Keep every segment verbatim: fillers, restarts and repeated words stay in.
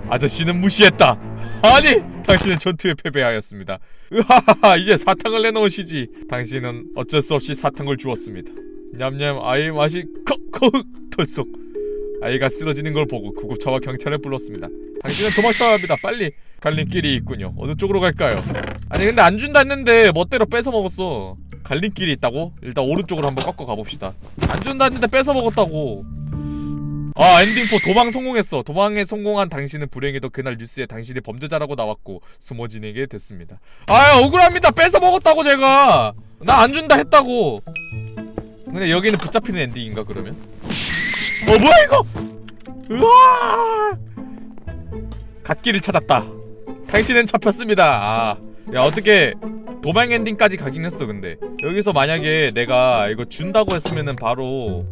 아저씨는 무시했다. 아니, 당신은 전투에 패배하였습니다. 으하하하, 이제 사탕을 내놓으시지. 당신은 어쩔 수 없이 사탕을 주었습니다. 냠냠. 아이의 맛이 컥컥 털썩. 아이가 쓰러지는 걸 보고 구급차와 경찰을 불렀습니다. 당신은 도망쳐야 합니다. 빨리. 갈림길이 있군요. 어느 쪽으로 갈까요? 아니 근데 안 준다 했는데 멋대로 뺏어 먹었어. 갈림길이 있다고? 일단 오른쪽으로 한번 꺾어 가봅시다. 안 준다 했는데 뺏어 먹었다고. 아, 엔딩포 도망 성공했어. 도망에 성공한 당신은 불행히도 그날 뉴스에 당신이 범죄자라고 나왔고 숨어 지내게 됐습니다. 아, 억울합니다. 뺏어 먹었다고 제가. 나 안 준다 했다고. 근데 여기는 붙잡히는 엔딩인가 그러면? 어, 뭐야 이거? 으아! 갓길을 찾았다. 당신은 잡혔습니다. 아, 야 어떻게 도망 엔딩까지 가긴 했어. 근데 여기서 만약에 내가 이거 준다고 했으면은 바로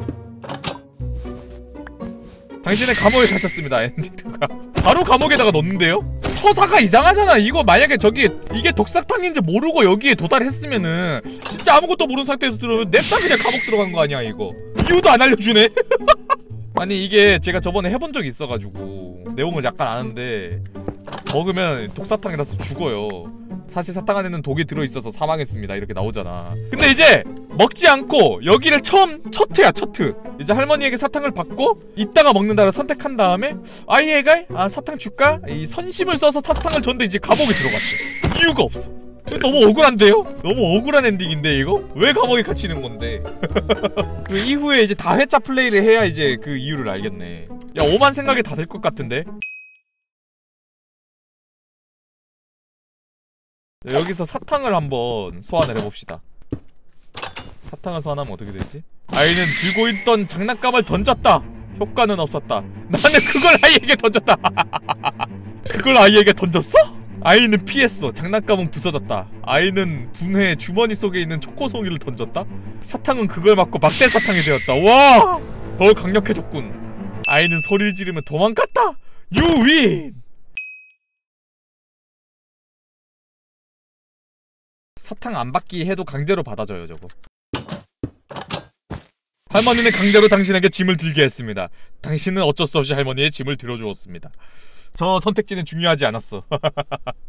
당신은 감옥에 갇혔습니다. 엔딩가 바로 감옥에다가 넣는데요? 서사가 이상하잖아. 이거 만약에 저기 이게 독사탕인지 모르고 여기에 도달했으면은 진짜 아무것도 모르는 상태에서 들어오면 냅다 그냥 감옥 들어간 거 아니야 이거. 이유도 안 알려주네. 아니 이게 제가 저번에 해본 적이 있어가지고 내용을 약간 아는데 먹으면 독사탕이라서 죽어요. 사실 사탕 안에는 독이 들어있어서 사망했습니다 이렇게 나오잖아. 근데 이제 먹지 않고 여기를 처음 첫트야 첫트. 이제 할머니에게 사탕을 받고 이따가 먹는다를 선택한 다음에 아이애가 아 사탕 줄까? 이 선심을 써서 사탕을 줬는데 이제 감옥에 들어갔어. 이유가 없어. 너무 억울한데요? 너무 억울한 엔딩인데 이거? 왜 감옥에 갇히는 건데? 그 이후에 이제 다회차 플레이를 해야 이제 그 이유를 알겠네. 야 오만 생각이 다 될 것 같은데? 여기서 사탕을 한번 소환을 해봅시다. 사탕을 소환하면 어떻게 되지? 아이는 들고 있던 장난감을 던졌다. 효과는 없었다. 나는 그걸 아이에게 던졌다. 그걸 아이에게 던졌어? 아이는 피했어. 장난감은 부서졌다. 아이는 분해 주머니 속에 있는 초코송이를 던졌다. 사탕은 그걸 맞고 막대 사탕이 되었다. 와! 더 강력해졌군. 아이는 소리를 지르며 도망갔다. You win! 사탕 안 받기 해도 강제로 받아줘요 저거. 할머니는 강제로 당신에게 짐을 들게 했습니다. 당신은 어쩔 수 없이 할머니의 짐을 들어주었습니다. 저 선택지는 중요하지 않았어.